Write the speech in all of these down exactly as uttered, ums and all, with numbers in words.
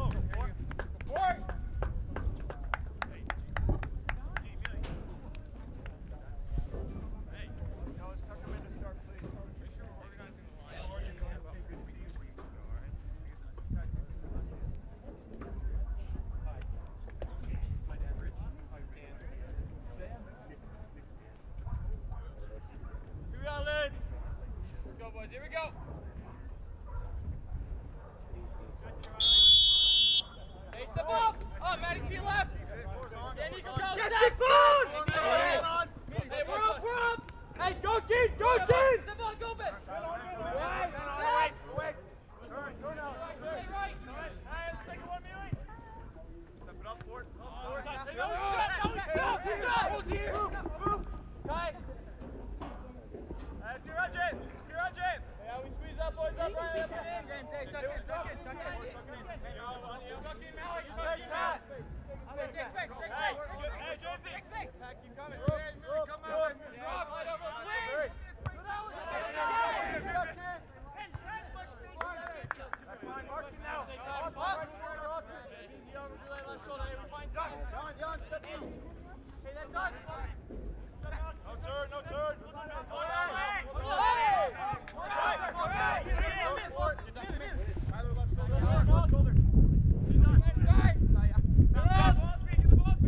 Here we go. Hey, step up. Oh, Maddie's feet left. Danny, go, go. Yes, big bones. Hey, we're up, we're up. Hey, go, kid, go, kid. Step on, go, Ben. Right, right, right. Turn, turn out. Right, right. Hey, let's take one, Mealy. Step it up, forward. Up, forward. Hey, go, go, go, go. Hold here. Move. Tight. That's your James. That's your James. Yeah, we squeeze up, boys, up, right, up and in. James, hey, tuck in, tuck in, tuck in. Tuck in, Malik, you stay, Pat. Take space, take space. Hey, James, take space. Pat, keep coming. Come out. Drop, right over the wing. Good out with the shot. Ten, ten, much space. That's fine, marking now. Stay tight, spot. Easy over to that left shoulder. Hey, we find time. John, John, step in. Hey, that's done. No turn, no turn. Go down. Tyler, left shoulder. Left shoulder. He's on that side.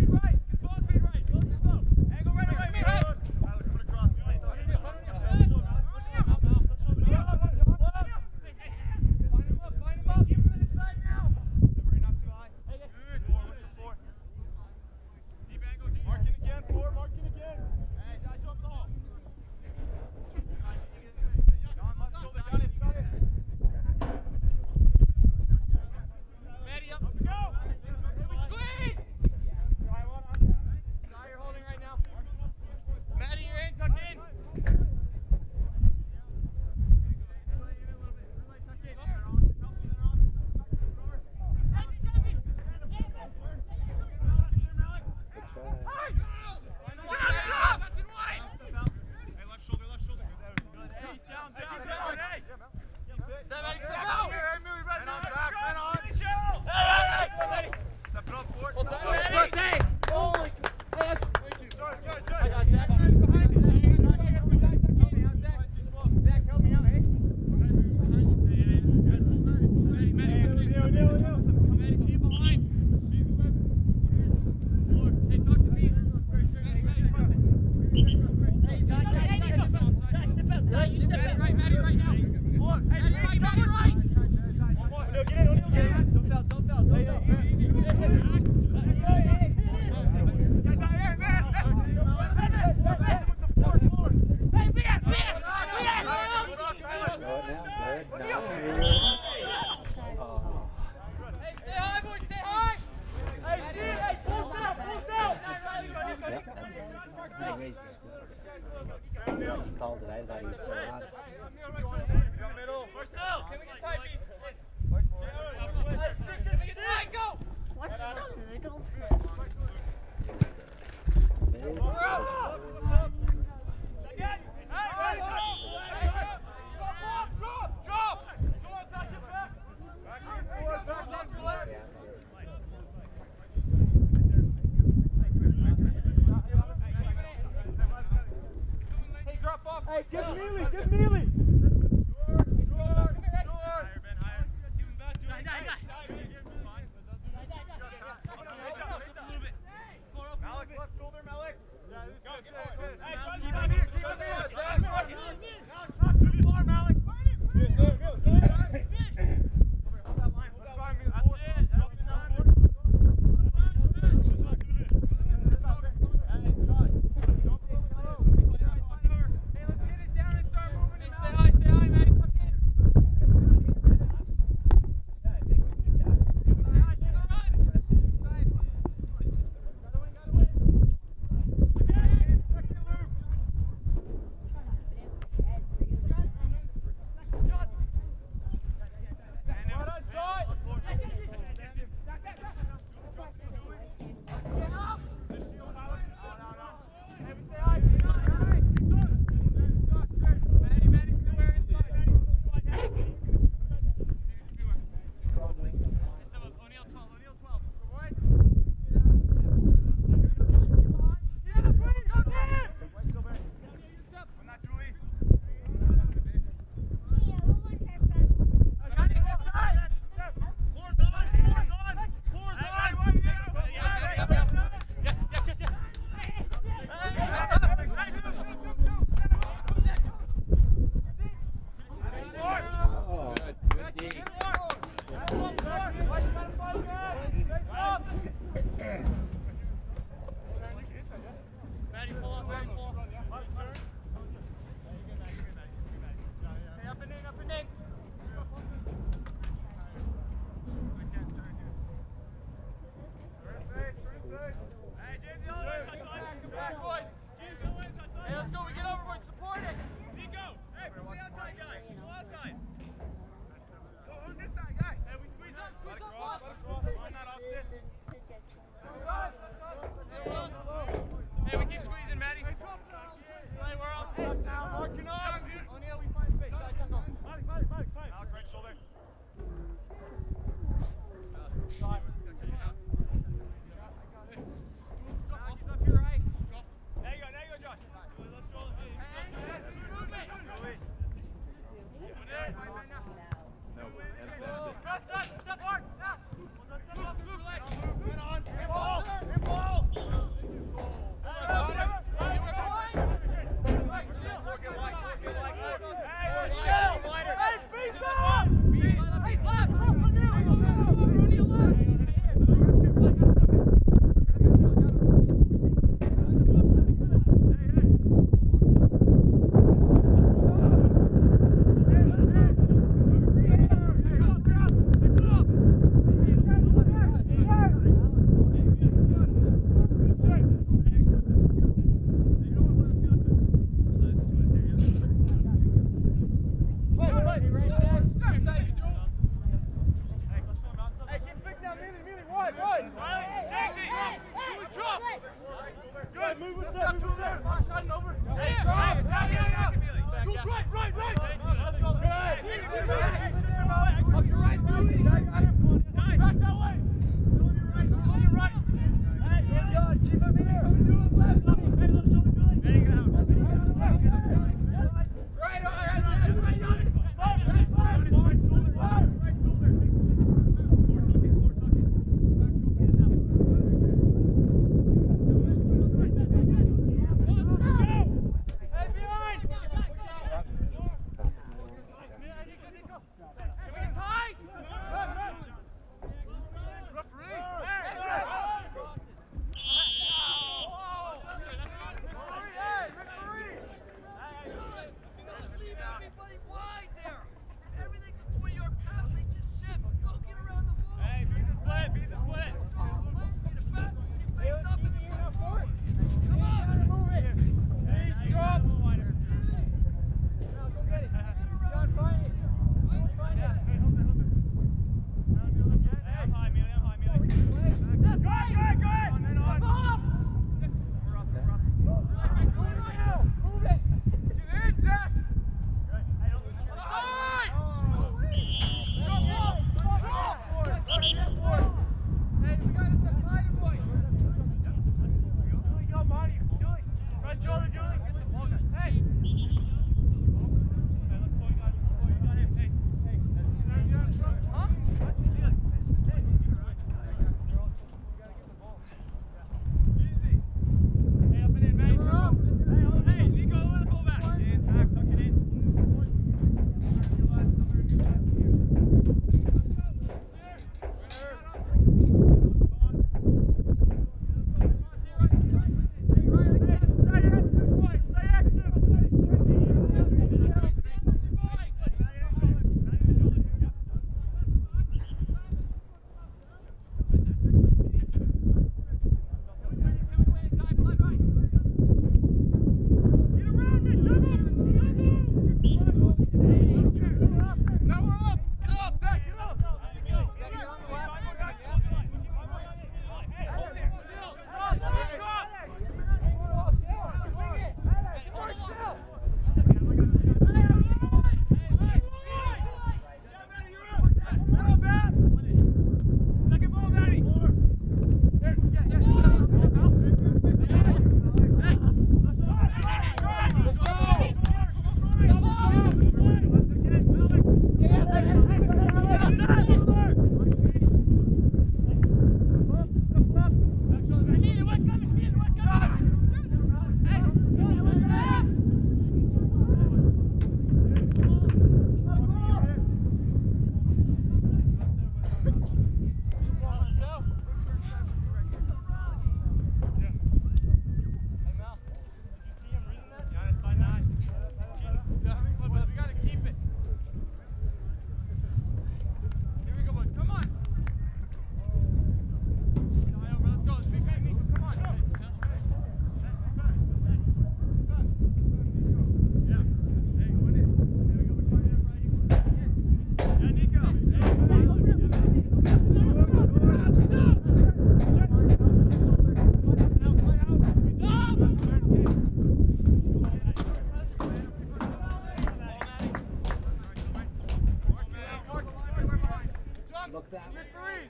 Look that way. Three.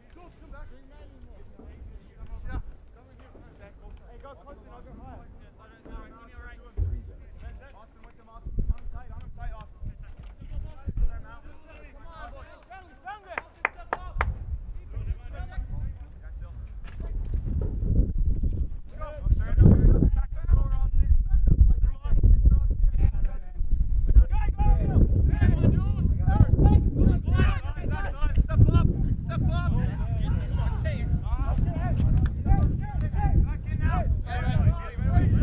Hey, go close and I'll go higher. Austin with them, Austin. On him tight, on him tight, Austin. Come on, boys. Friendly, friendly. Step up. Step up.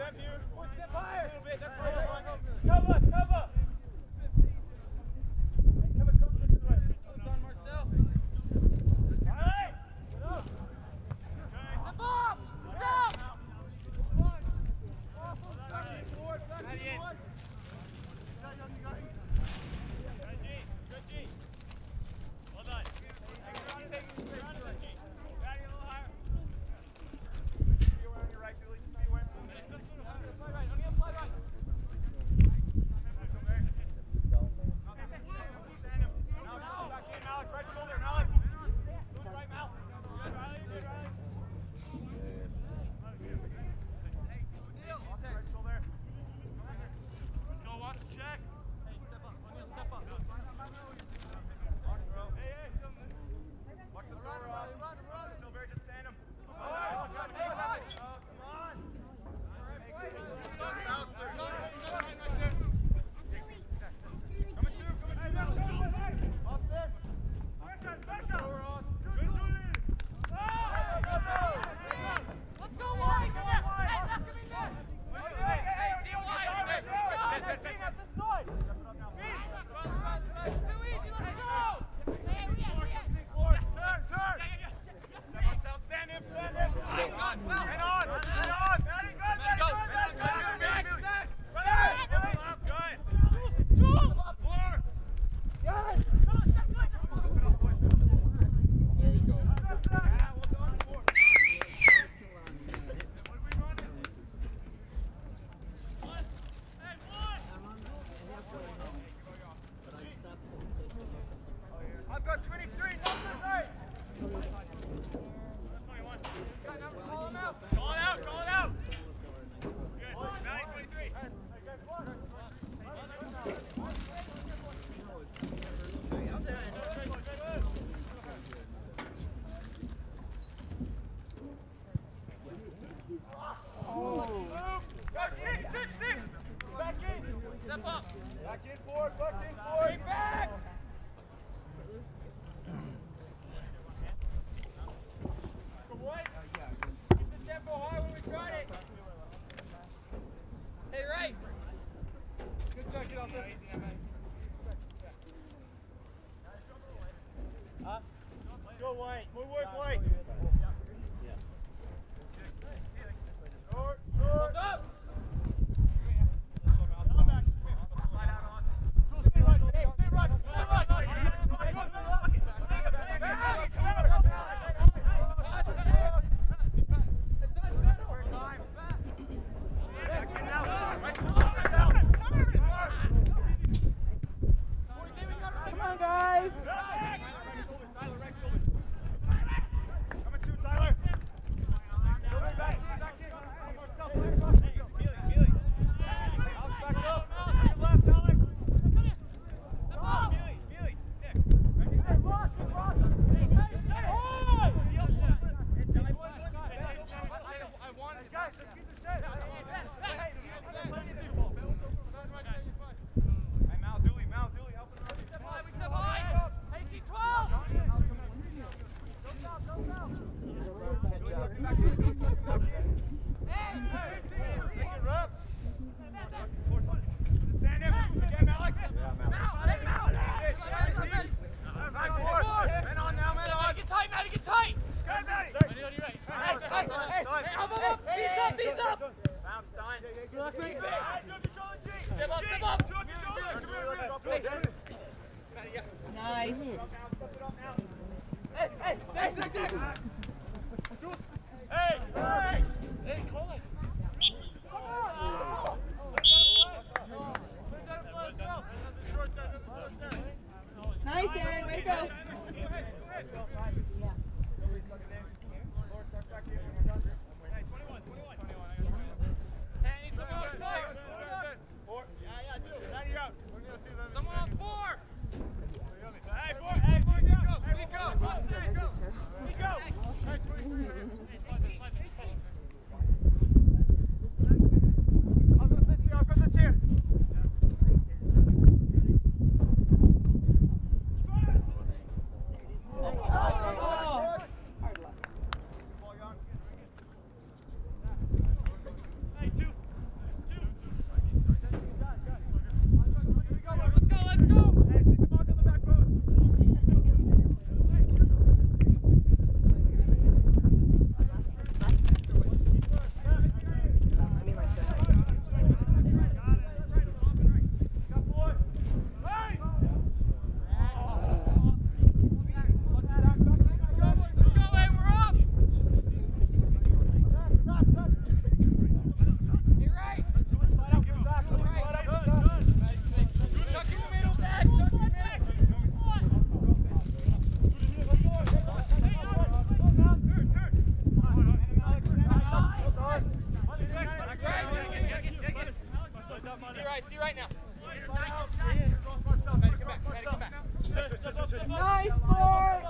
Step here. Step higher. A little bit. That's right. Cover, cover. Nice. Hey, hey, hey, hey, hey, hey, call it. Nice, Aaron. Way to go. Someone on four. Hey, boy, hey, boy, go, go, go, go, go, go. see right, see right now. Nice, Ford!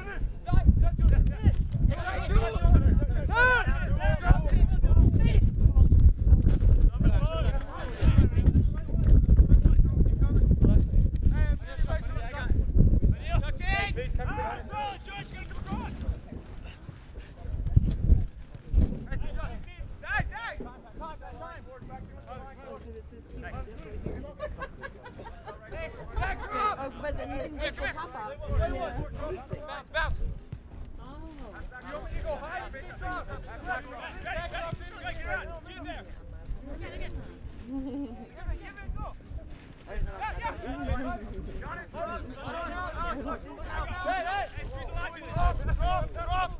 Oh, but then you can take the top off. Yeah. Bounce, bounce. Oh. You want me to go high? Make it drop. Back off. Get out. Get there. Get it, get it. Give it, go. Yeah, yeah. Got it. Hey, hey. Squeeze the line. Drop, drop, drop.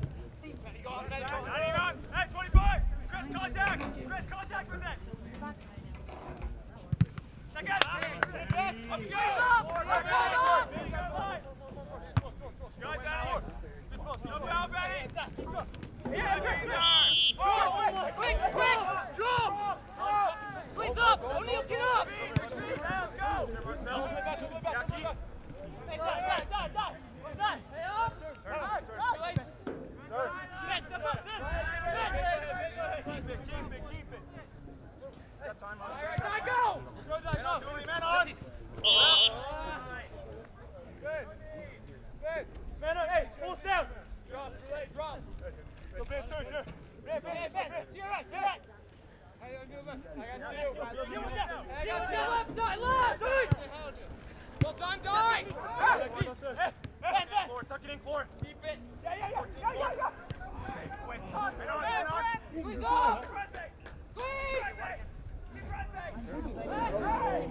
Hey, twenty-five! Chris, contact! Chris, contact with it! go! Man on, man on! Good. Good. Man on, hey, full step! Drop, drop. Go back, turn, turn. Back, back, back. To your right, to your right. I got two. I got two. Left side, left! Well done, guys! Hey, hey, Floor, tuck it in, Floor. Keep it. Yeah, yeah, yeah, yeah, yeah, yeah. Wait, man on, man on. Squeeze off! Squeeze! Keep pressing! Hey!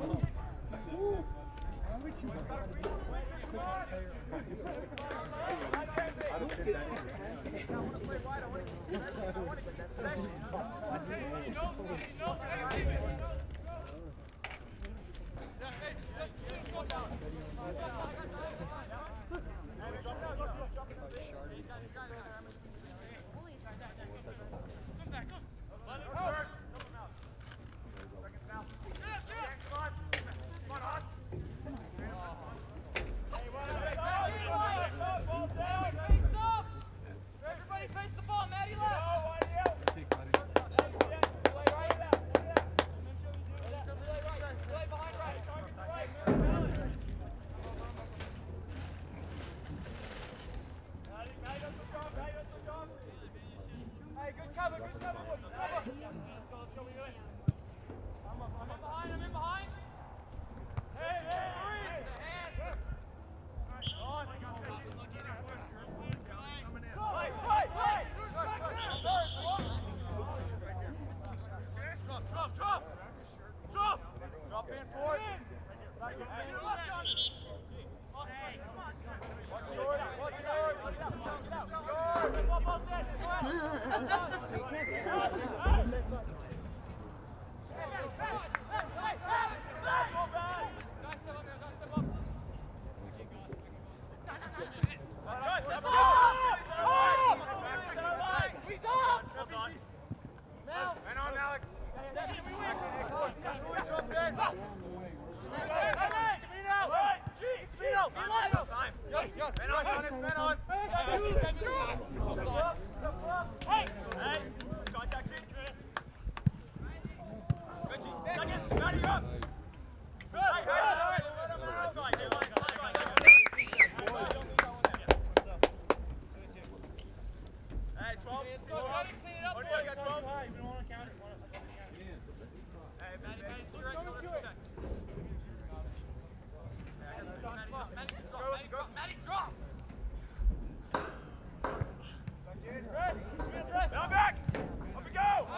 Now back! Up we go!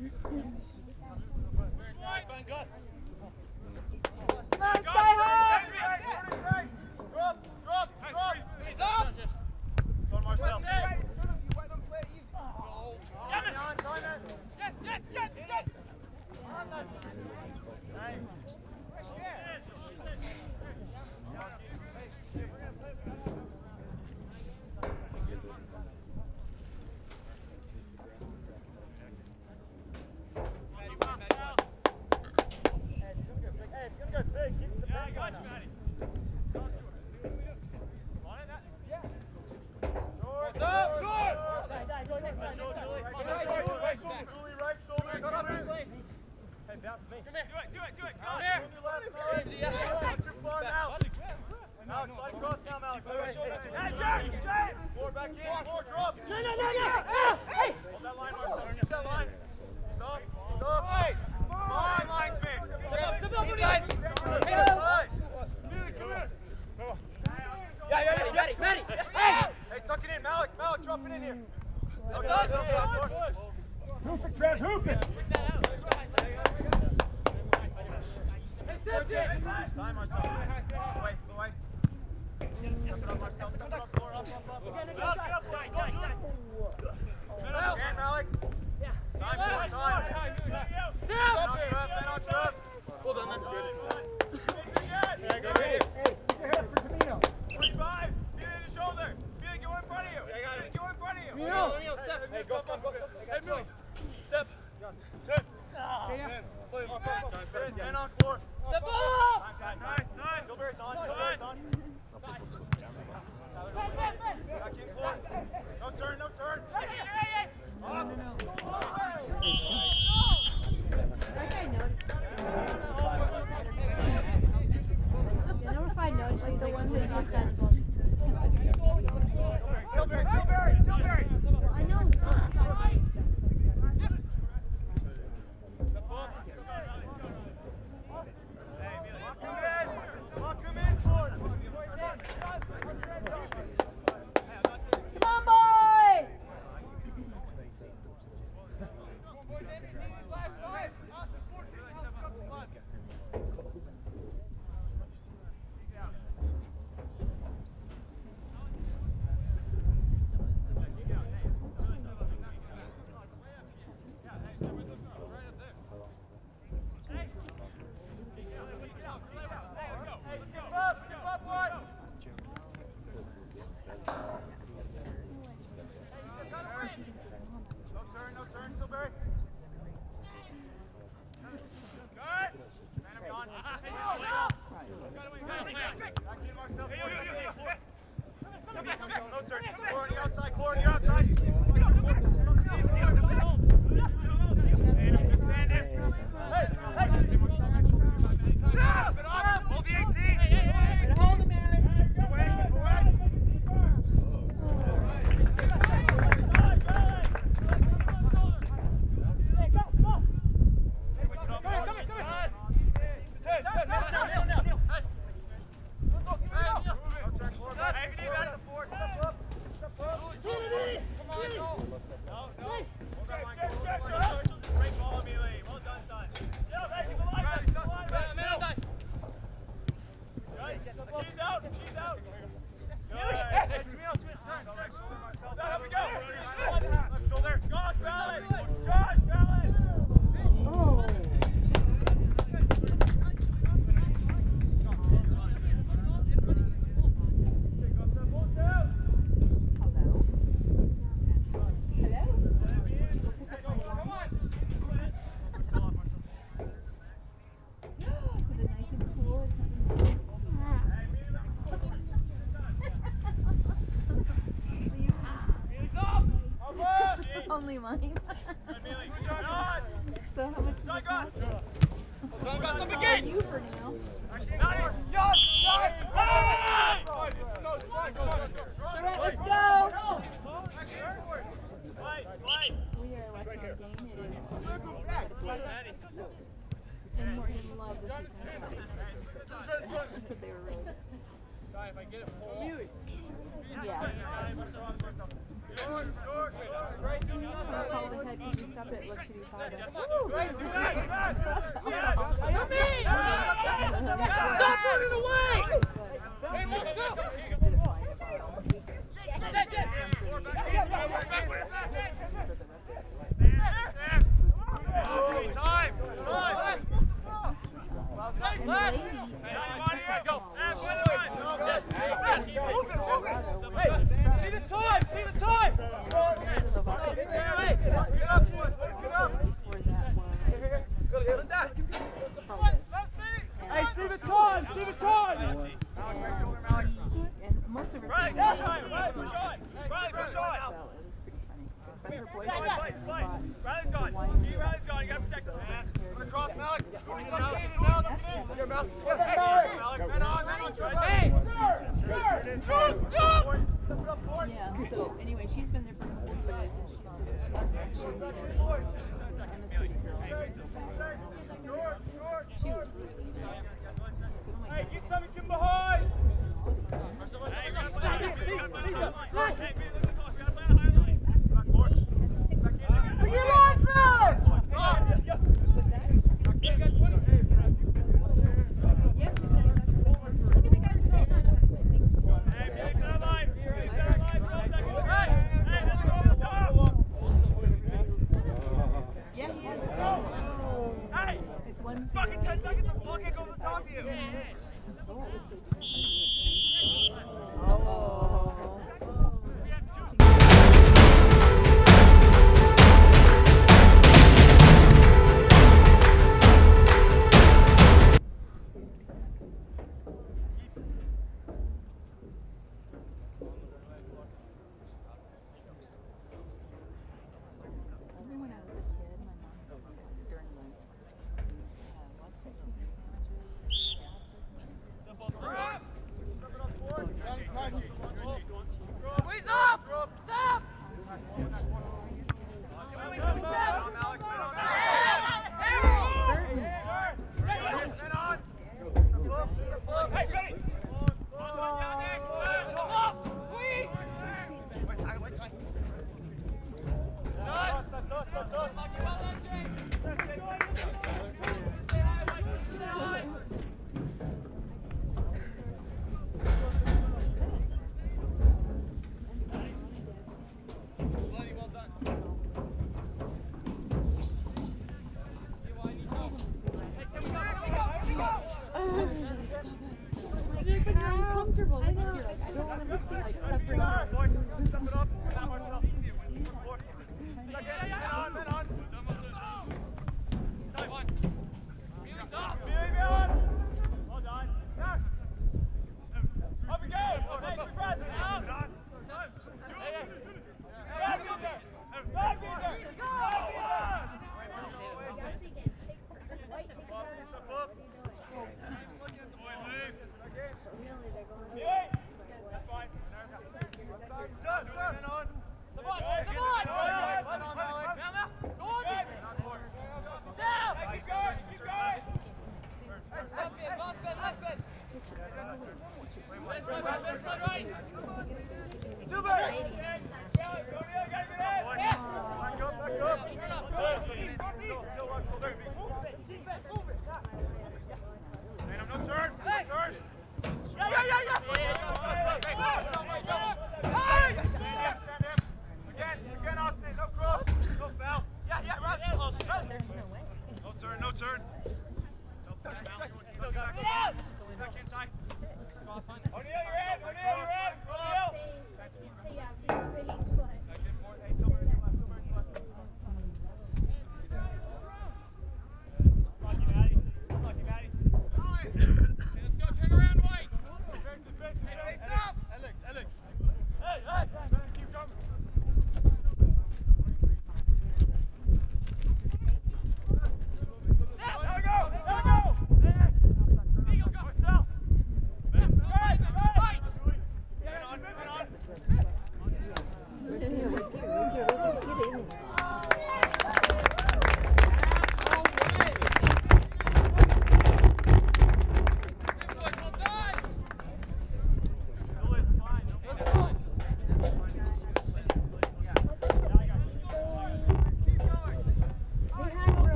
Come on, Skyhawks! Drop, drop, drop. He's up. Go on, Marcel. Yes, yes, yes, yes. Hoof it, Trev, hoof it! Time, Marcel. Away, away. Step it up, Marcel. Step it up, floor, up, up, up. Up, again, Malik. Time, boy, time. Stop! Man on Trev, man on Trev. Well done, that's good. Hey, keep your head for Camino. twenty-five. Feel it in the shoulder. Feel it, go in front of you. Yeah, I got it. Go in front of you. Camino. Step. Hey, go, go, go. Hey, Millie. Step. Turn. Man on floor. Step up! Time, time, time. Tilbury's on, Tilbury's on. Back in floor. No turn, no turn. Up. You know if I noticed like the one who's not that ball. Tilbury, Tilbury, Tilbury. I know. Lock him in, Ford. Come on, boys! Only mine. So how much does it cost? Oh, you for now. Let's go! We are watching a game. It is. And Morgan loved this season. She said they were really good. Yeah. I'll call the head stop it, look to do five. Stop running away! Hey, look, go! Time! Time! See the time! See the time! Get up, boys! Get up! Hey, see the time! See the time! And most of her Right, family push on! Right, push on! Riley, push on! so it was pretty funny. But her Play, boyfriend play, play! bought Riley's gone! G, Riley's gone! You gotta protect him! Across, Malik! Go in, Malik! Here, Malik! Hey, Malik! Men on, men on! Hey! Sir! Sir! yeah, so anyway, she's been there for a couple of years and she said that she's she's even I'm a city girl. She was really nice. Hey, get something from behind! Bring your lines down! Fucking ten seconds, the ball can't go over the top of you!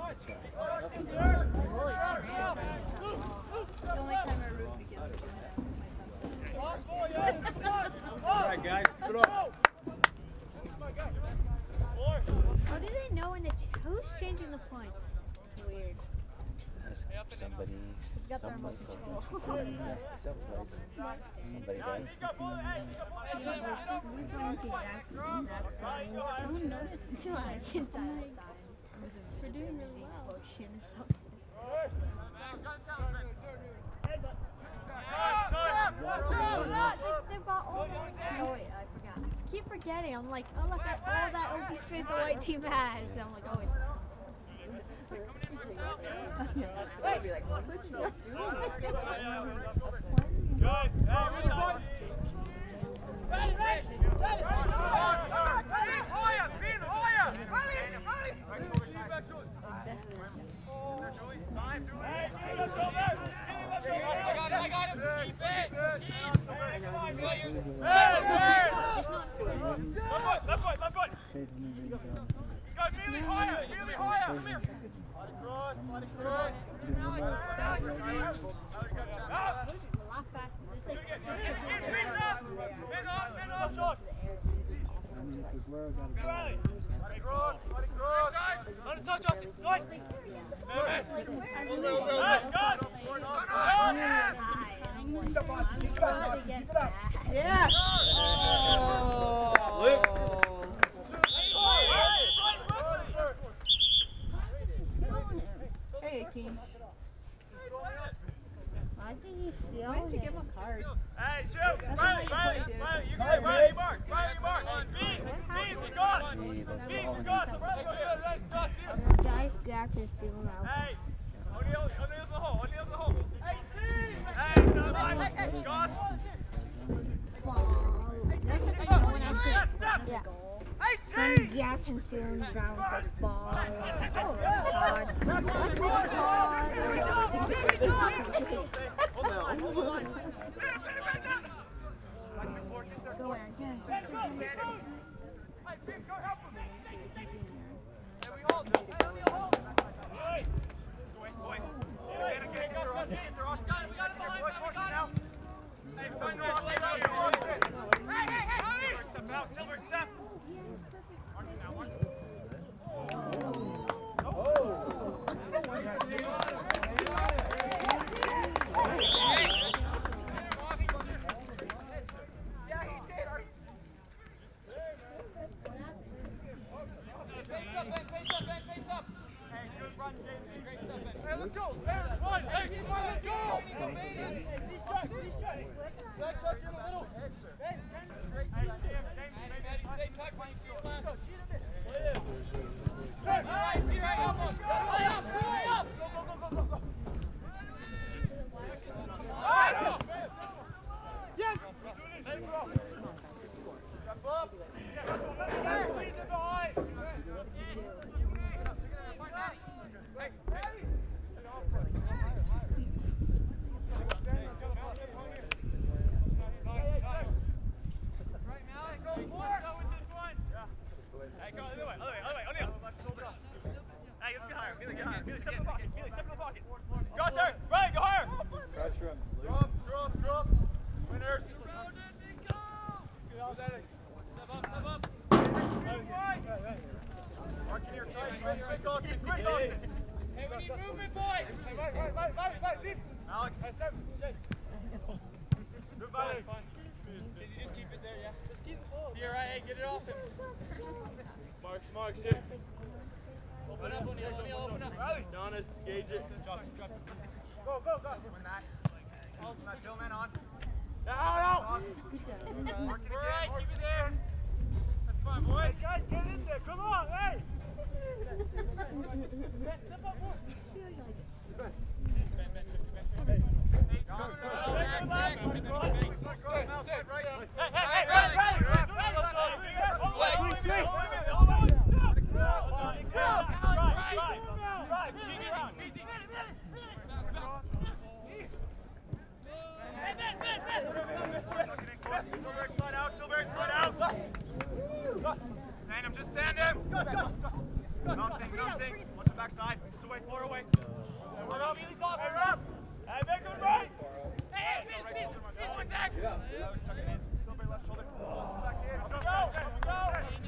The only time I root against U N M is my son. All right, guys, put up. How do they know when the ch who's changing the points? It's weird. Somebody, It's got their somebody, remote control. somebody, someplace, somebody does. We're going to that, that sign. No one noticed. Like, inside that sign. We're doing really well. Ocean or something. Oh wait, I forgot. I keep forgetting. I'm like, oh look at all that open space the white team has. And I'm like, oh wait. I'd be like, what's you doing? I got him. Keep it. Left foot, left foot. Go, really higher, really higher. Come here. Cross, body cross. A lot faster. Just like, Men off, men off, shot. Body cross, body cross. On the touch, Justin. Good. Yeah. Oh. Hey, Akeem. I think he's Why didn't you give him a card? Hey, shoot! That's Riley, how you Riley, play, dude. Riley, you got it, Riley, mark, Riley, mark. Speed, speed, we got it. Speed, we got it. Riley, go, go, go, go, go. Guys, Jackson's stealing out. Hey, O'Neal, O'Neal's in the hole, O'Neal's in the hole. Hey, hey, no, hey, Scott. That's the thing, no one else Stop, did. stop. Yeah. Hey, Some Jackson stealing ground for the ball. Oh, that's hard. What's it called? Go where again? Let's go! Run! Hey, come on, let's go! Hey, shot, shot! Back up in the middle! Hey, James, stay tucked when you see it left. All right, see right up! Hurry up! Hurry up! Go, go, go, go, go! All right! Yes! Hey, bro! Step up! Hey, lead the behind! Hey, hey! Hey, go other way, other way, other way, O'Neal. Hey, let's get higher. Feely, get higher. Feely, step in the pocket. Feely, step in the pocket. Go, sir. Ryan, go higher. Pressure him. Drop, drop, drop. Winners. Good athletics. Step up, step up. Mark in your side. Quick, quick, Austin. Quick, Austin. Hey, we need movement, boys. Hey, right, right, right, right, right. Zip. Alec. Hey, step. Move by. Did you just keep it there, yeah? Just keep the ball. See you right, hey, get it off him. Marks, marks, here. Open up, O'Neal, O'Neal, open up. Riley. Giannis, gauge it. Drop it, drop it. Go, go, go. Win that. Not Joe, man, on. Out, out. Awesome. Mark it again. All right, keep it there. That's fine, boys. Hey, guys, get in there. Come on, hey. Step up more. Ben, Ben, Ben, Ben. Hey, John. Back, back, back. Right. Hey, hey, hey, Riley, Riley. Silver, slide out, Silver, slide out. Stand him, just stand him. Go, go, go. Something, something. Watch the backside. This away, floor away. Run up. Hey, run up. Hey, make it right. Hey, hey, speed, speed. Speed, one back. Get up. Tuck it in. Still left shoulder. Back in. Go, go, go.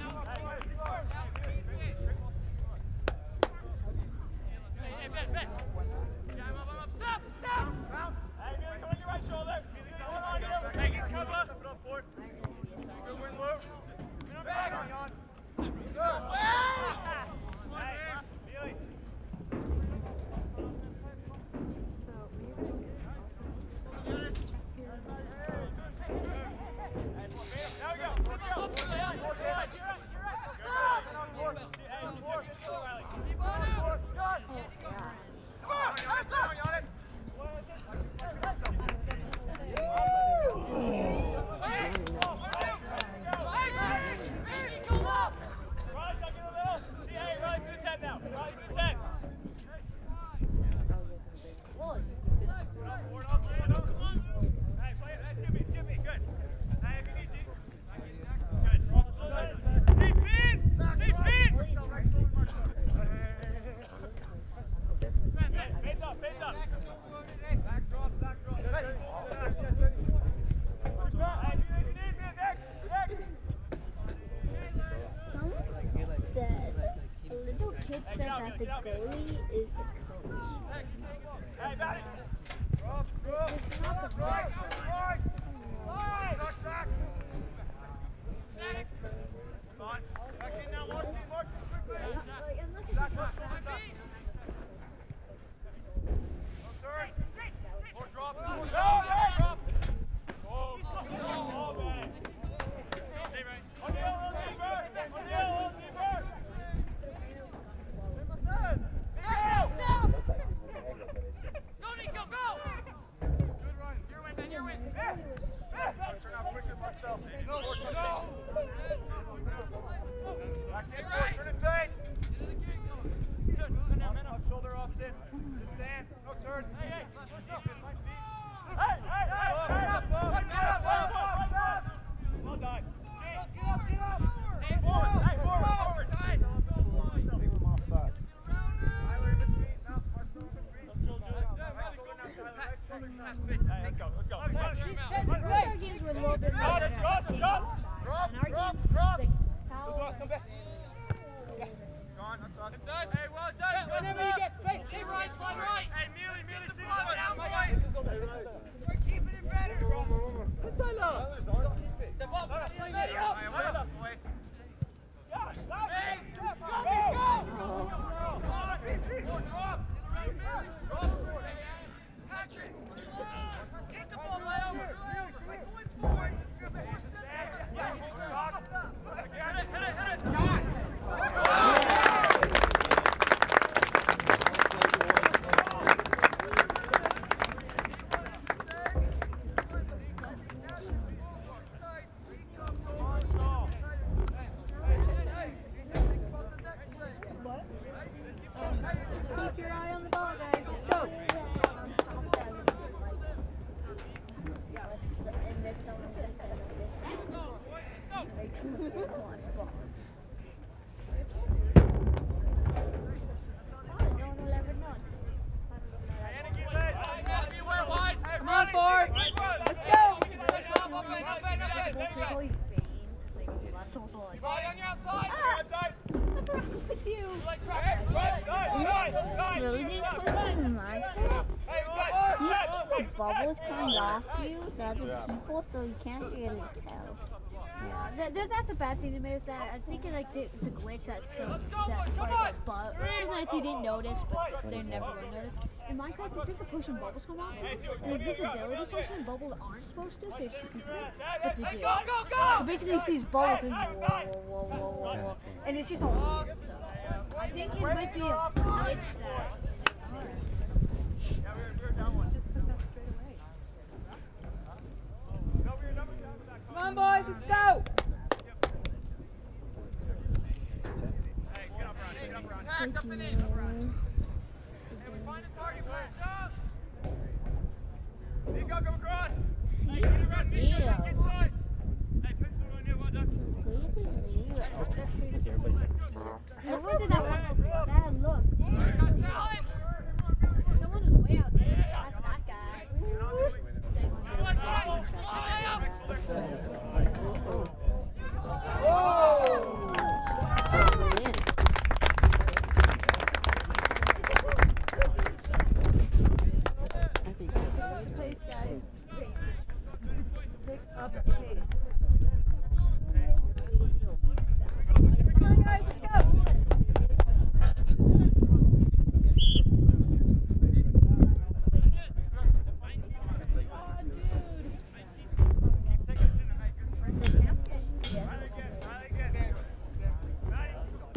Hey, hey, Ben, Ben. Stop, stop. Hey, Billy, come on your right shoulder. Come on, here. Take it, cover. Put up for it. Good win, Lou. Minute back on you on. Good. Hey, Billy. Now we go. Here we go. You're right. You're right. You're right. Hey, four. Four. Rally. Four. Done. Come on. Come on, Giannis. The goalie is the coach. Hey, got it. It's not the Right, right, right. Back, back. Come on. Back in now, Mark. Mark, quickly. Back, back, back, back. No turn. More drop. More drop. Drop. Oh, oh, man. Stay right. O'Neal, O'Neal, O'Neal, O'Neal. Turn out quicker myself. No, no. Back in, right. Turn it tight. Up shoulder, Austin. Just stand. No turn. Hey, hey. Hey, hey, hey. Get up, get up, get up. Well done. Get up, get up. Hey, forward, hey, forward, forward. Leave him offside. Tyler in between. Now, Marcel in between. Nice go now, Tyler. Have space. Hey, let's go, let's go. Our games were a little bit more Drop, than drop, our drop. Drop, drop, drop. Come back. Gone, that's us. That's us. Hey, well done. Yeah, whenever you get space, stay right, slide right. Hey, Mealy, Mealy, see the ball down, boys. We're keeping it better. Hey, Tyler. Step up. Ready up. Hey, well done, boy. Yeah, stop. Hey, go, go, go. Come on. More drop. Drop. Patrick. Get the ball right over. Going forward. Yeah, hit it, hit it, hit it. Shot. Keep your eye on the ball, guys. Let's go. And there's someone that said Come on, Ford. Let's go. with you. Really? They put some in Minecraft? You see the bubbles coming off you, the other people, so you can't really tell. Yeah, th th that's a bad thing to me with that. I think it, like the, it's a glitch that shows that like a bug, something that they didn't notice, but they're never going to notice. In Minecraft, I think the push and bubbles come off, and the visibility push and bubbles aren't supposed to, so it's secret, but they do. So basically, you see these bubbles and whoa, whoa, whoa, whoa, whoa, whoa, and it's just all weird. So I think it might be a glitch that. Come on, boys, let's go. What was it that one?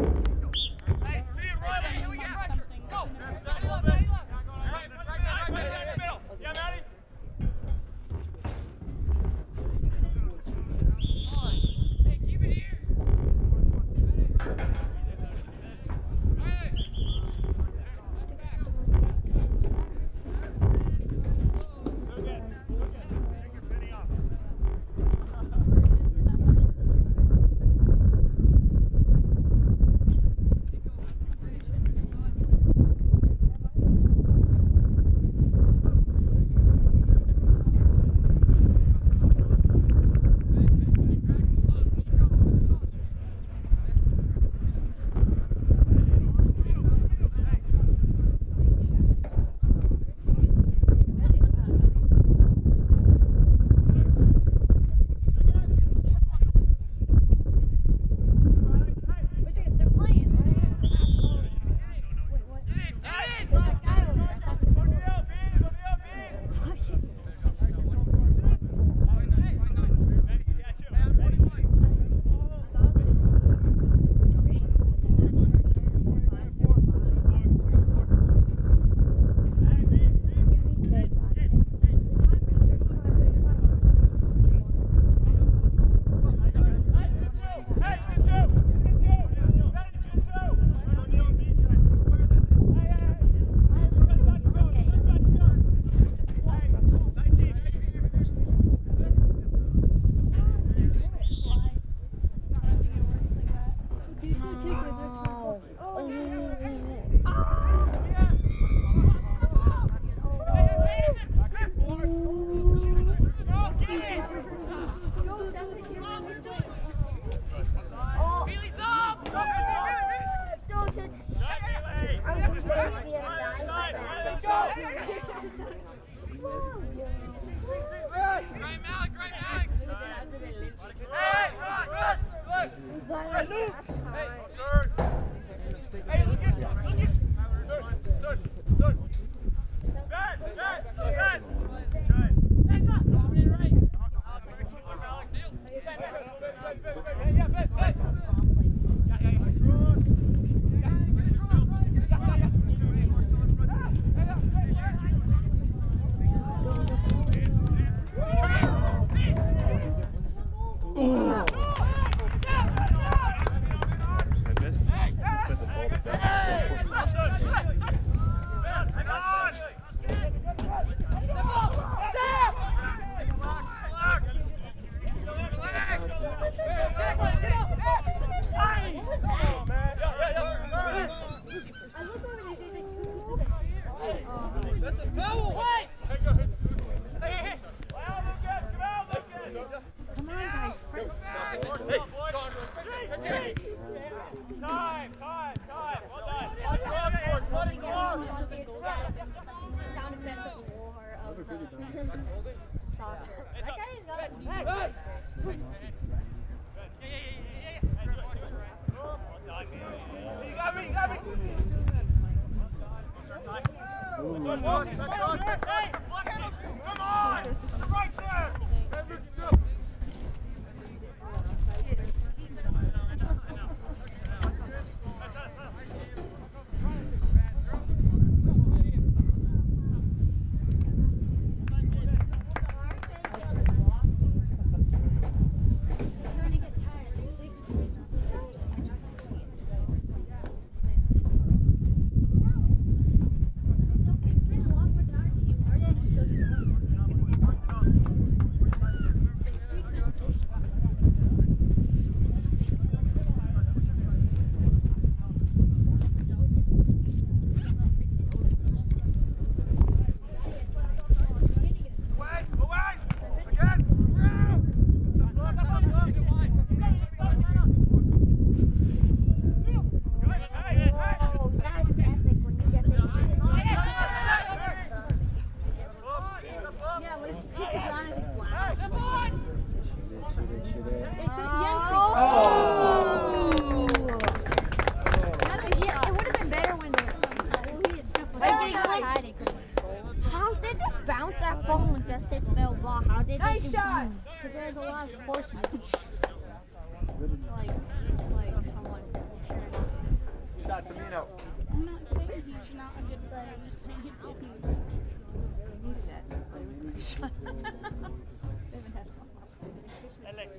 Like, like someone turned I'm not saying he's not a good player. I'm just saying he's good. They needed that. But it was a nice shot. They haven't had fun. Alex.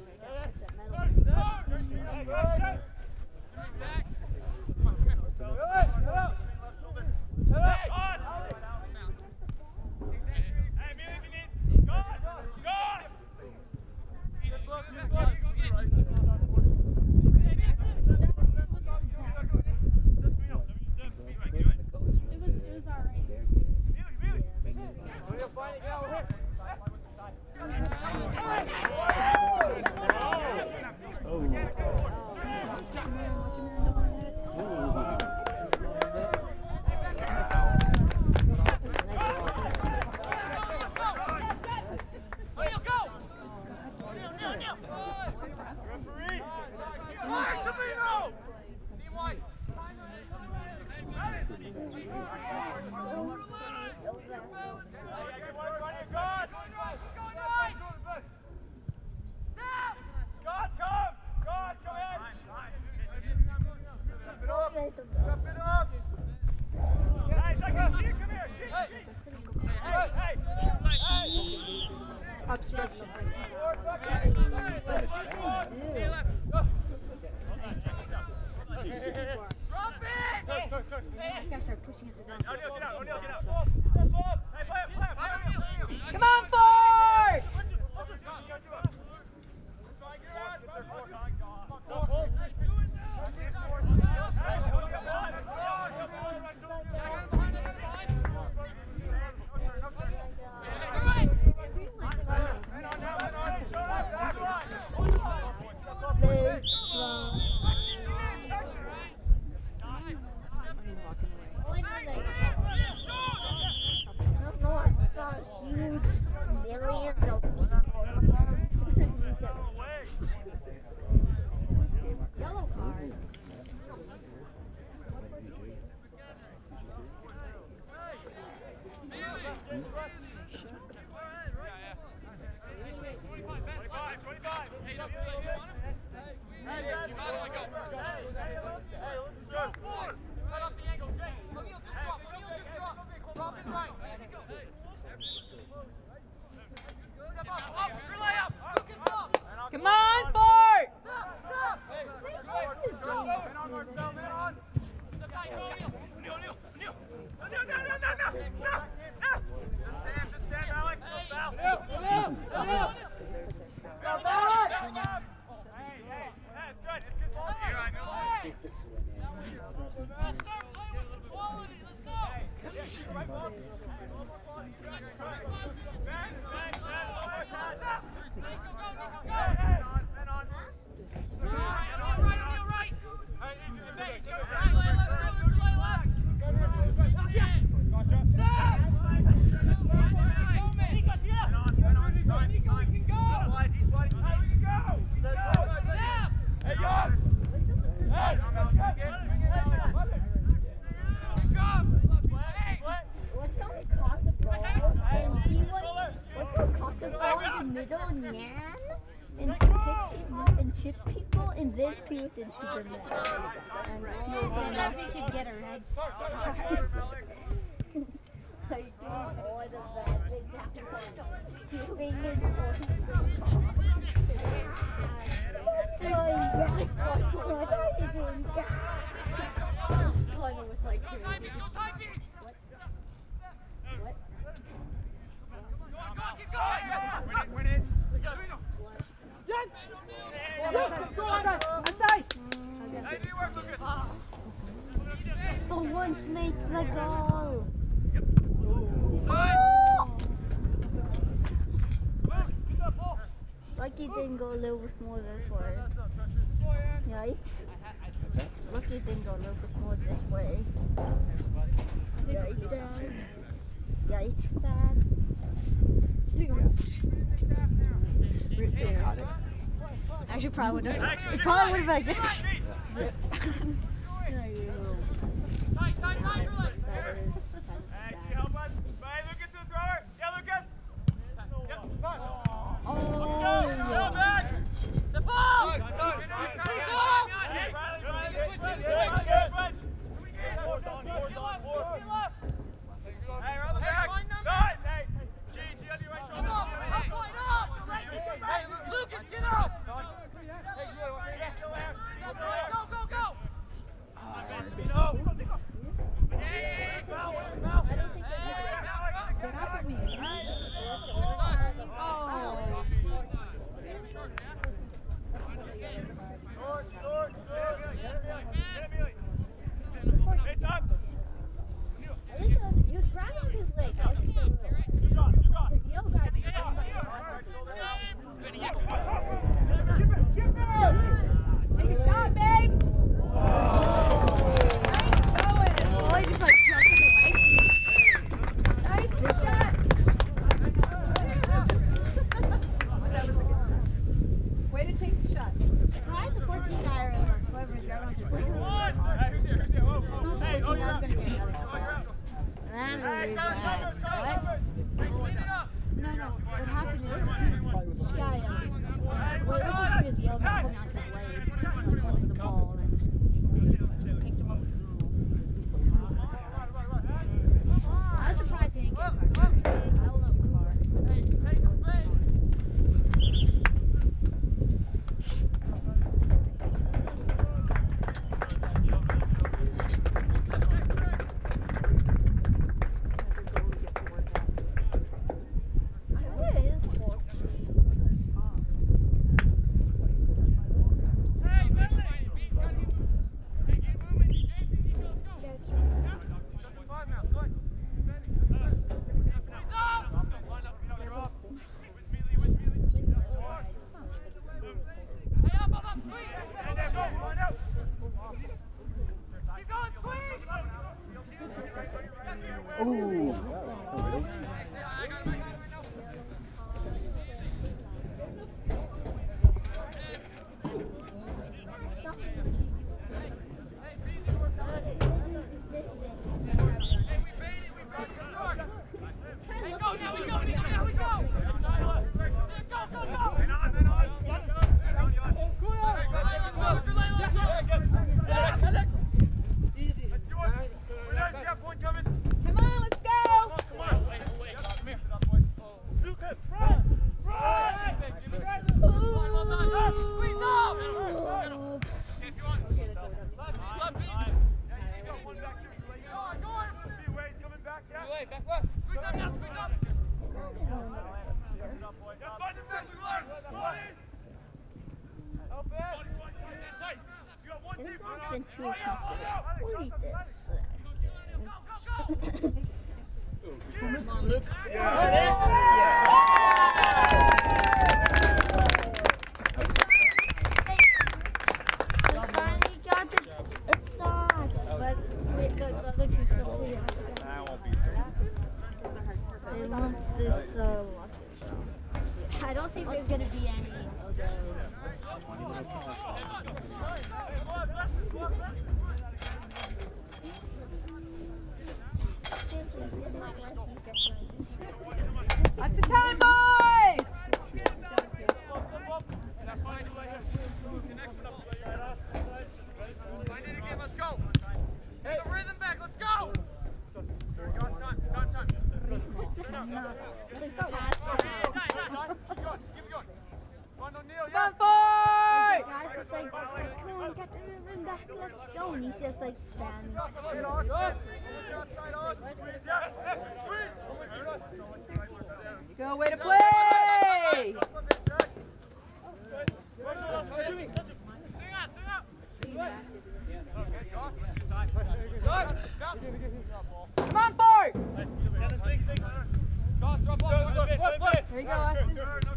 Obstruction. Drop it! You gotta start pushing it down. O'Neal, get out, O'Neal, get out. Hey, play it, play it, play it. Come on, Ford! Yellow card. Come on, Ford! And I think you'd get her head. Lionel was like, what? What? Win it, win it. The ones made the goal. Lucky didn't go a little bit more this way. Yikes. Lucky didn't go a little bit more this way. Yikes, Dad. Yikes, Dad. Actually, probably would have. It probably would have been good. very bad. What? No, no. What happened is Sky, uh, well, it looked like she was yelling and pulling onto his legs, like holding the ball, and then picked him up and threw him. I was surprised he didn't get hurt. I don't know too far. Ooh. Been too comfortable. We'll eat this. Come on, Luke. We finally got the, the sauce, but Wait, look, look, look, she's still sweet. That won't be so. they want this uh, I don't think there's gonna be any of those. twenty minutes off. That's the time, boys! Let's go. Get the rhythm back. Let's go. There we go. It's done. Done. Done. Keep going. Come on, O'Neal. Come on, the boys! guy's just like, come on, get the ribbon back, let's go. And he's just like standing. Go, way to play! Come on, boys! There you go, Austin.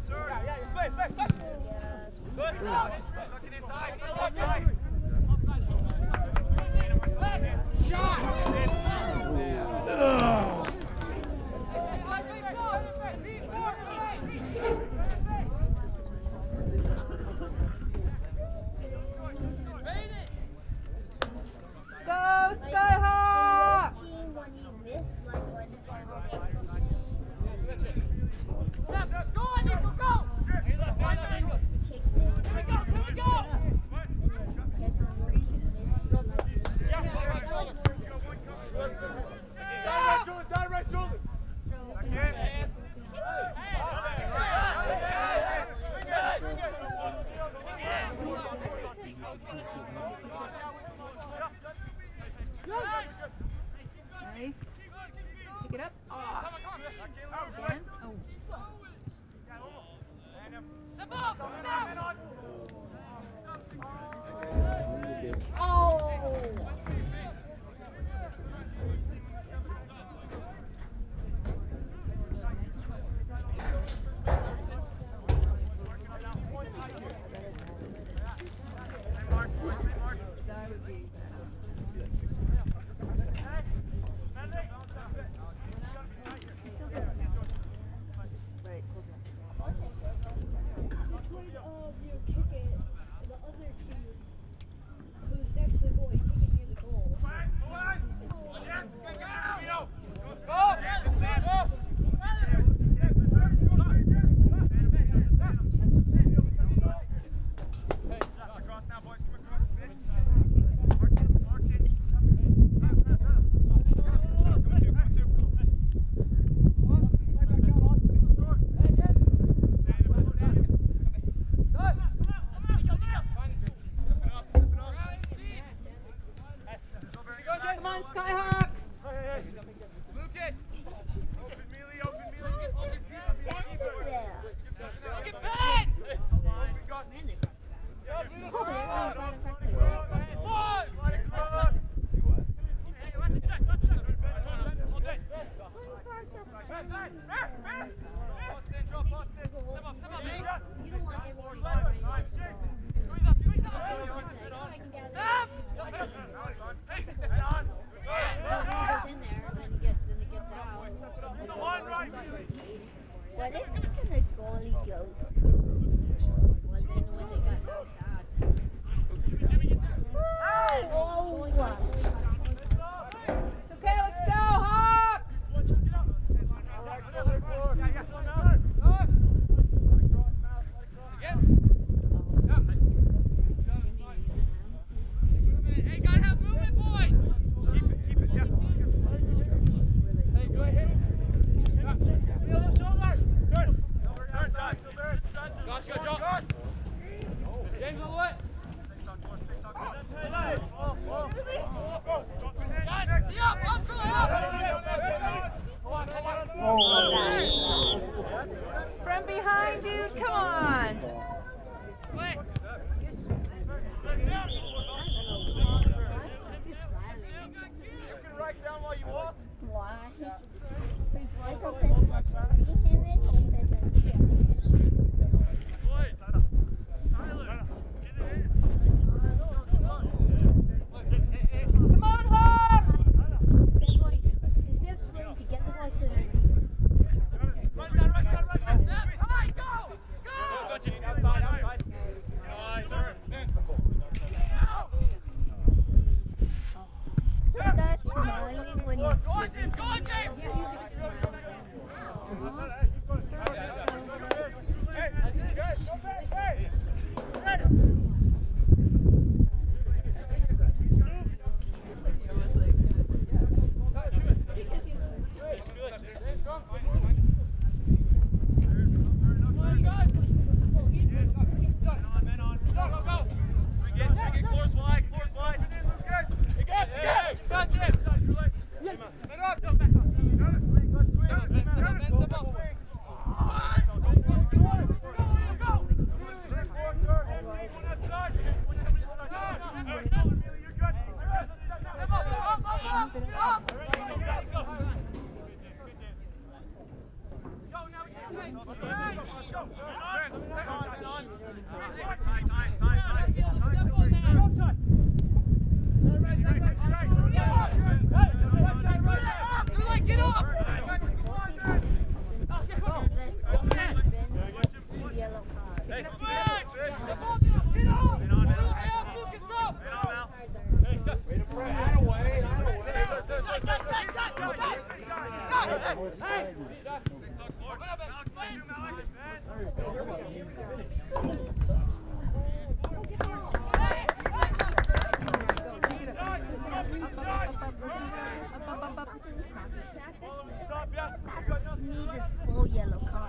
Go, Skyhawks! Team when you miss, like when Go on, Nico, go! kicked it. Here we go, here we go! Guess how much you miss, like, Down right shoulder! so Nice. Pick it up. Oh. Again. Oh. That would be right, close enough. on, Skyhawks! Luke it! Open melee, open melee. Stand there. Look at Ben! You don't want everyone in there, and then he gets, then he gets out. What if the goalie goes? Well, then when they got knocked out. Whoa! It's okay, let's go, Hawks! Hey, gotta have movement, boys! Keep it, keep it, yeah. Hey, go ahead. Feel the shoulder. Good. Turn, time. Josh, go, Josh. James on the way. Yeah, up, go, up. From behind, dude, come on! Play. You can write down while you walk. Why? Like open him and open him. Come on, Hawks! Instead of slowing to get the ball to the Run, run, run, run, run, run. High, go! Go! Outside, outside. So that's smiling when you Go on, James! Go on, James! Hey, good. Go back, hey! Get up! yellow card. Hey, Get needed full yellow card.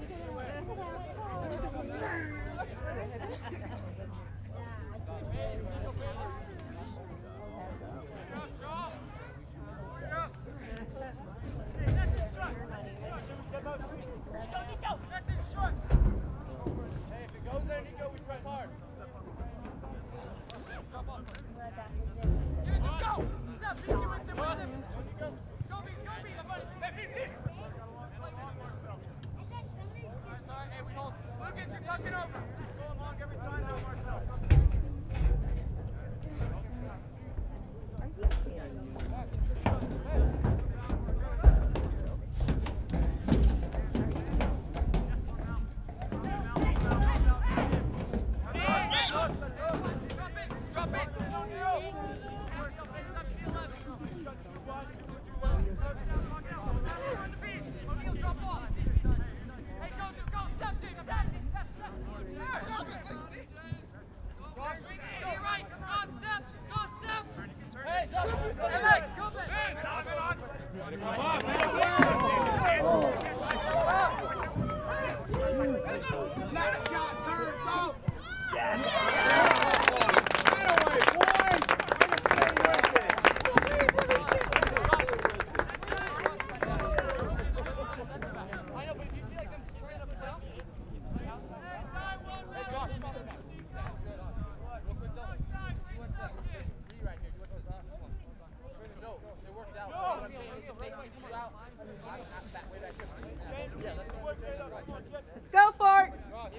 Go for it.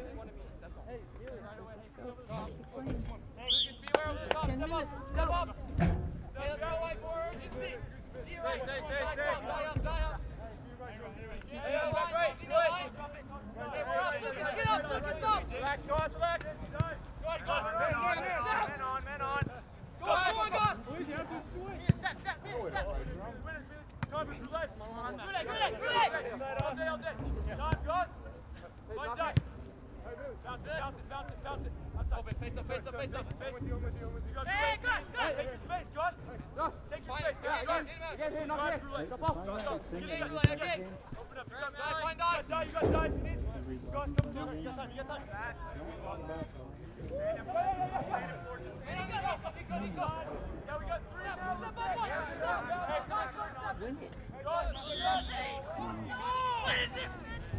Ten minutes. Let's go. Relax, guys, relax. Men on, men on. Go on, go on, go on. Step, step, step. Come, relax. Relax, relax, relax. All day, all day. John, go. One day. Bounce it, bounce it, bounce it, bounce it. Open, face up, face up, face up. Hey, good, good. Take your space, guys. Take your space. Get in, get in. Guard through lane. Go, go. Get in, get in. Open up. You got find dog. You got die, you got die. Guys, come to me. You got time, you got time. Yeah, we got three. Step up, step up. Win it. Win it.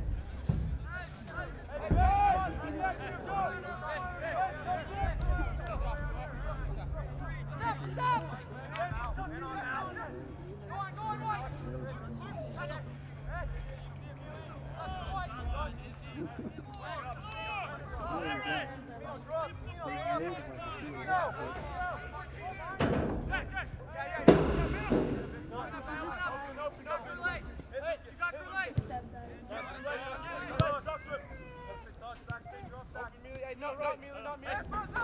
Stop, stop! Go on, go on, go on! No, not me, not me.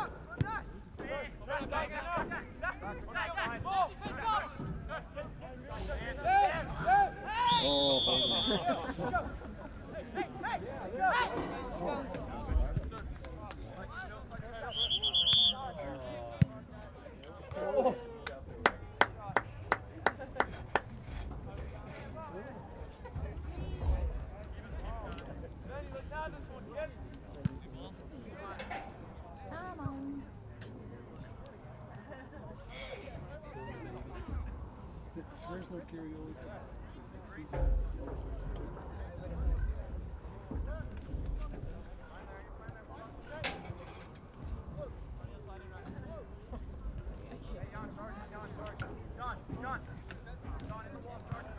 Oh. There's no carryover next season. John, John. John in the wall, Sergeant.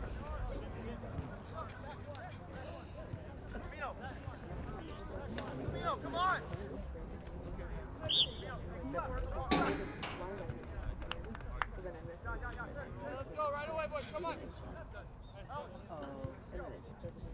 Camino. Camino, come on. Let's go right away, boys. Come on. Oh, so that it just doesn't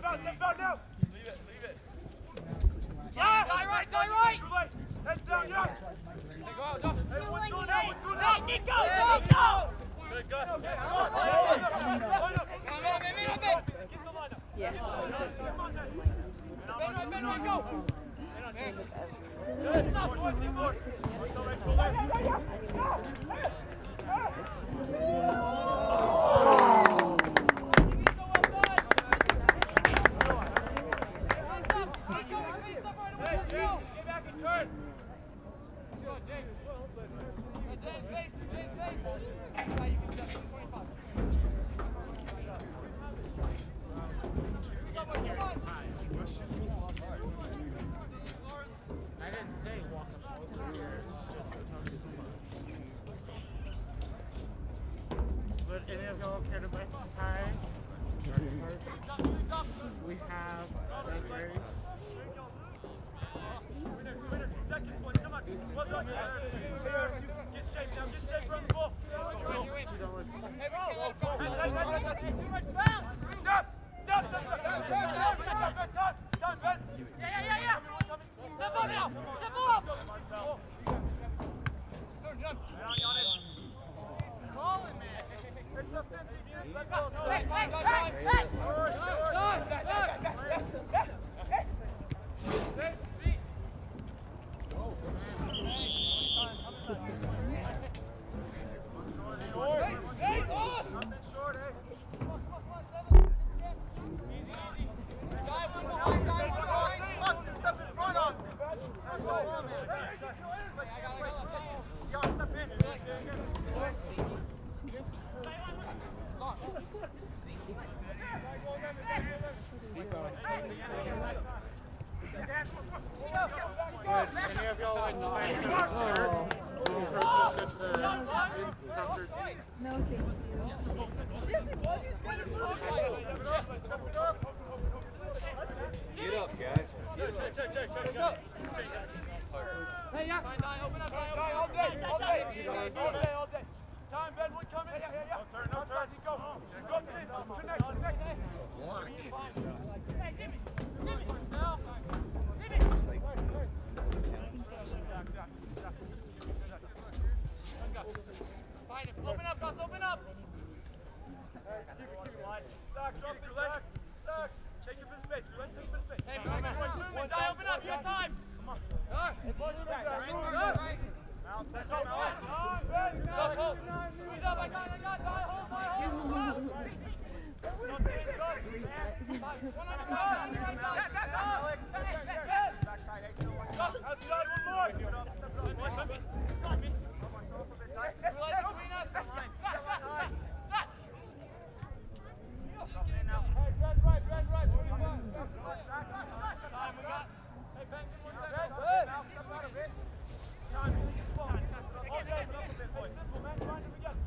out, step out now. Leave it, leave it. Yeah! Die right, die right! Head down, yeah! Go out, go. Hey, what's going on? What's going on? Nico, go, go! Good, good. Yes. Ben right, Ben right, go! Good, stop, boys, keep going. Any of y'all care to buy some pie? We have raspberry. Get shape now, get shape from the ball. Two dollars. Stop! Stop! Stop! Stop! Time, Ben! Yeah, yeah, yeah, yeah! Step up now! Step up! Turn, jump! Calling, man! It's a fifty, let's go! Hey, hey, hey, hey! Any of y'all like to buy some dirt? Proceeds go to the youth soccer team. No, thank you. Get up, guys. Check, check, check, check, check. Hey, yeah. Open up, open up. All day, all day. All day, all day. Time, Ben, one coming. Yeah, yeah, yeah. No turn, no turn. Go. Go, please. Connect, connect. Hey, Jimmy. Jimmy. Jimmy. Find it. Open up, Gus. Open up. Hey, keep it, keep it wide. Zach, drop it, Zach. Zach. Take your space. Glenn, take your space. Hey, movement, boys, movement. Die, open up. You got time. Come on. All right. Hey, boys, move back. Right, right. Mouse, back up. Time, Ben. Gus, hold. Squeeze up. I got it. I got it. Die, hold, die, hold. One on the ground. One on the right side. Backside, hey, two, one. Outside, one more. Step it up, step it up. Come in. Come in. Come on, so up a bit tight. Relax between us. Fast, fast, fast. Fast. Hey, red, right, red, right. twenty-five. Time, we got. Hey, Benson, one second. Now, step out a bit. Time, take the ball. Hold it up a bit, boys. Simple, man. Grind it together.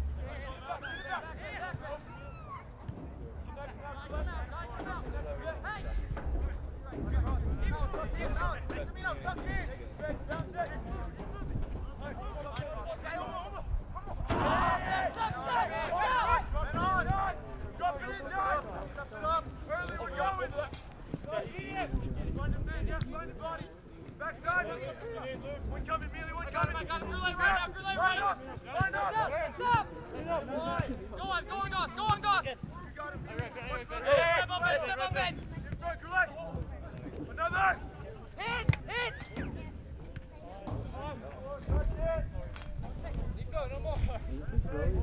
Another! Hit! Hit! Keep going, no more. Put it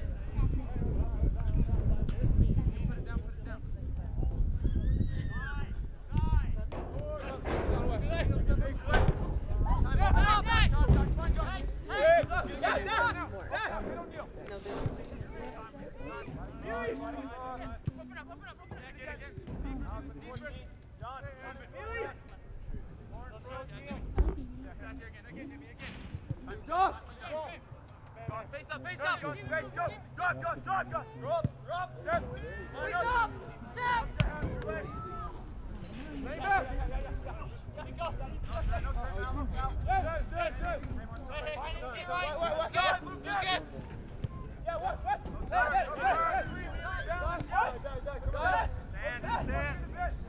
down, put it down. Face up, face up! Go, space, go! Drop, go, drop, go! Drop, drop, step! Face up! Step! Lay back! Go! Hey, hey, hey! Hey, hey, right! Gas! Gas! Yeah, what, what? Hey, hey, hey! Stand, stand!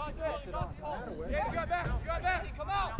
Yeah, you got back. You got back. Come out.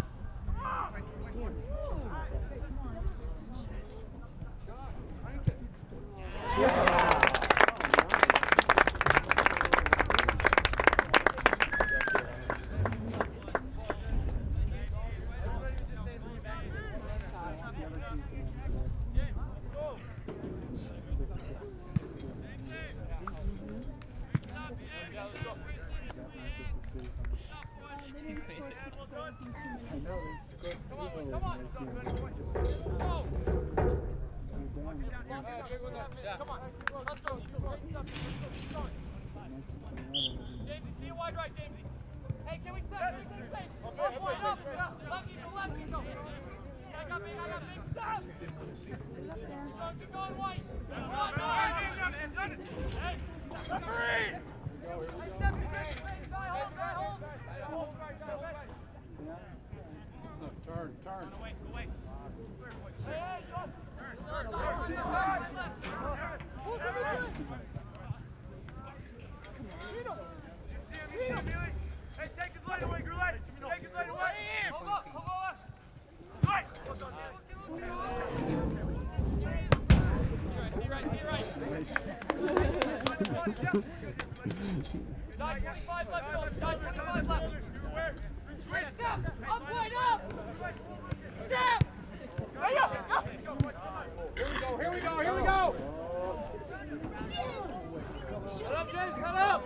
Turn, turn. Hey, take his light away, Goulet! Take his light away! Hold on, hold on! Right! See right, see right. nine twenty-five left, Schultz. nine twenty-five left. Hey, step! Up, wide up! Step! Hey, up! Here we go, here we go, here we go! Cut up, James, cut up!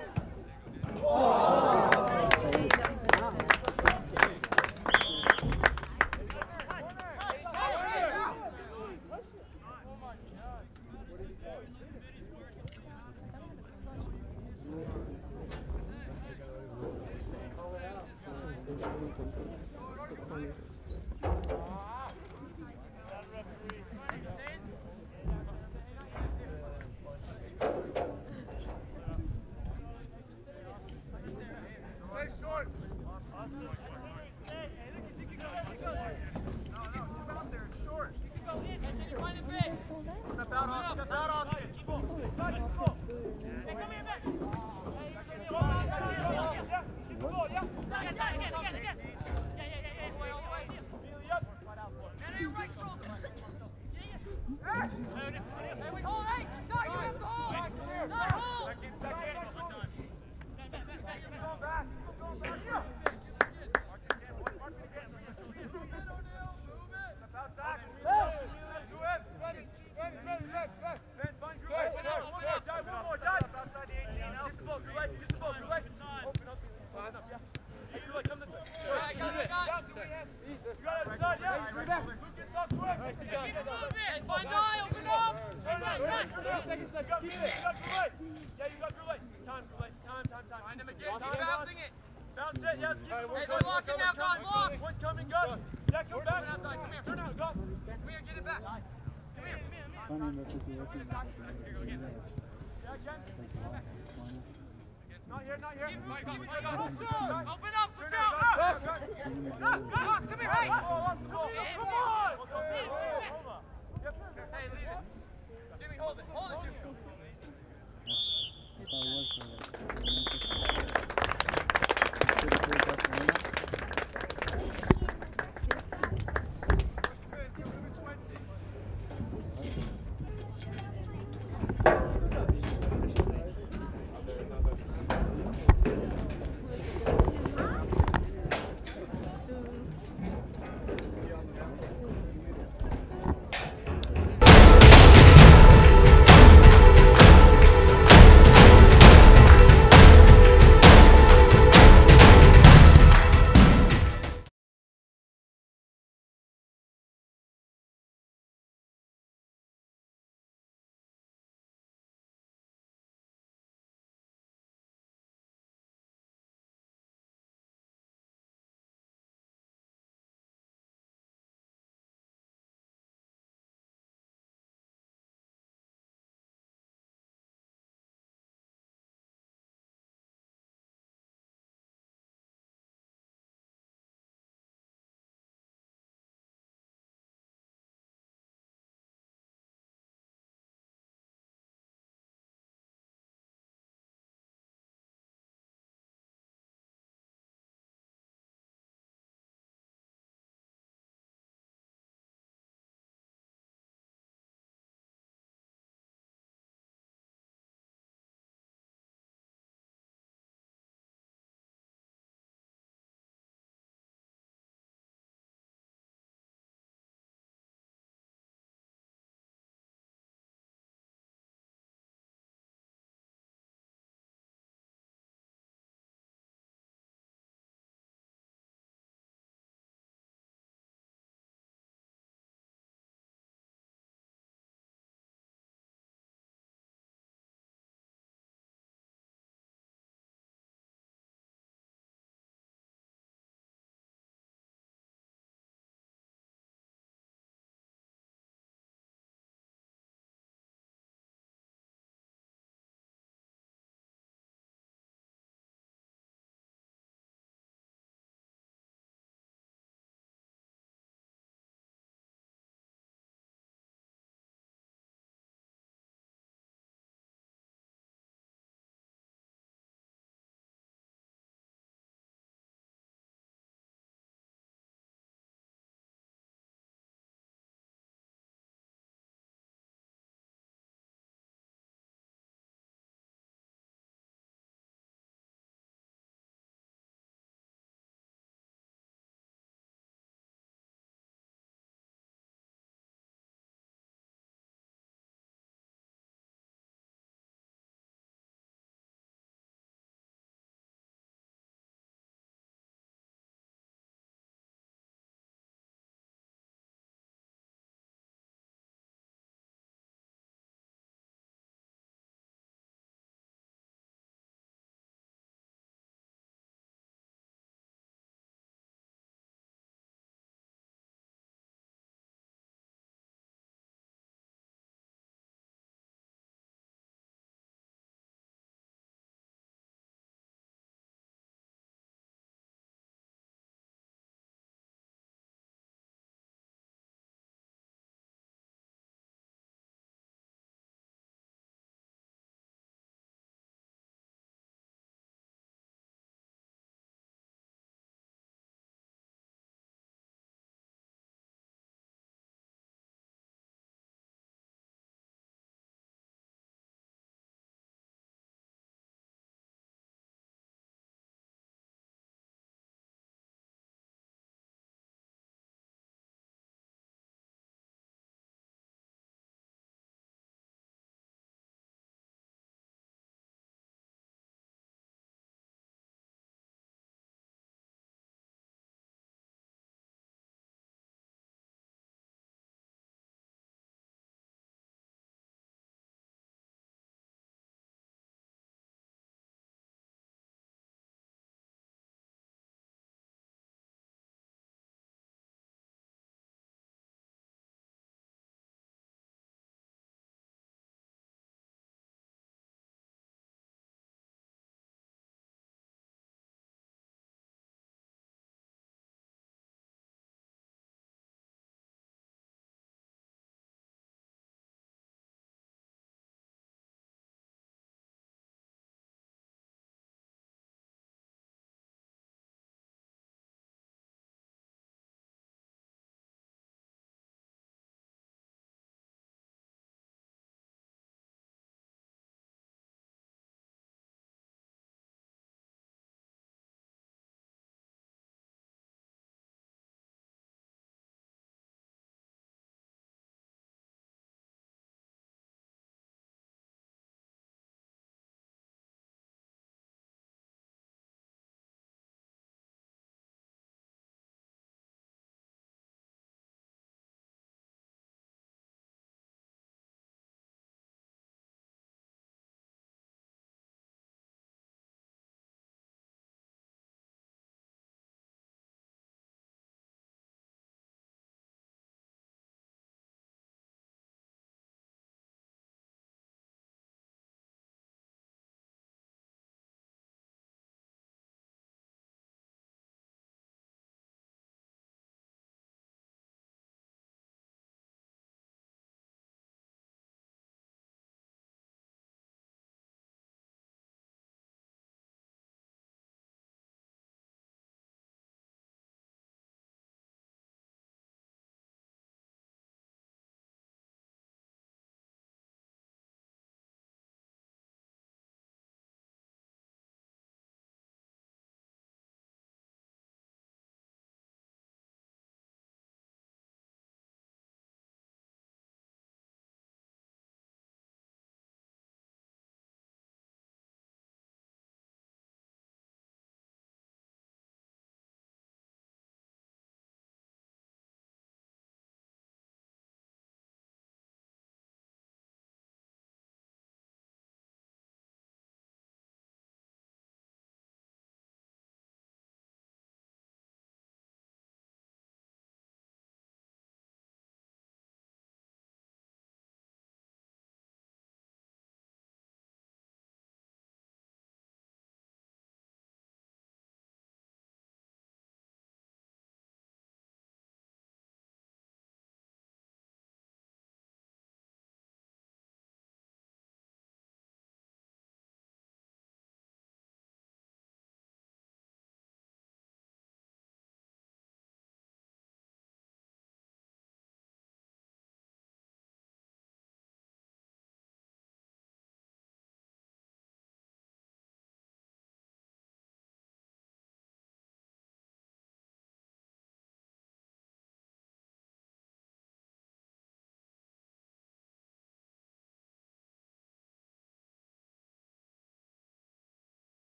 Not here, not here. Open up, switch out! Come here, hey! Come on! Hey, leave it. Jimmy, hold it. Hold it, Jimmy.